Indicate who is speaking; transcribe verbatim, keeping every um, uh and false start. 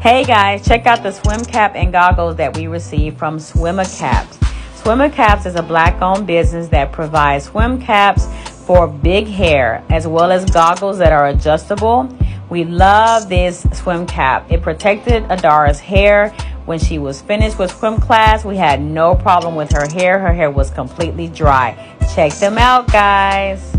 Speaker 1: Hey guys, check out the swim cap and goggles that we received from Swimmer Caps. Swimmer Caps is a black-owned business that provides swim caps for big hair as well as goggles that are adjustable. We love this swim cap. It protected Adara's hair. When she was finished with swim class, we had no problem with her hair. Her hair was completely dry. Check them out, guys.